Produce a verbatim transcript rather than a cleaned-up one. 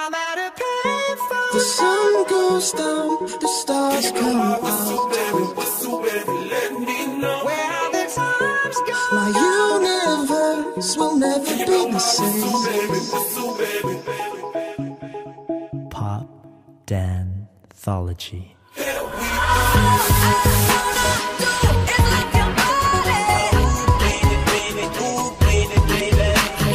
I'm at a payphone. The sun goes down, the stars come out. Let me know where have the times gone. My universe will never be the same. Pop Danthology.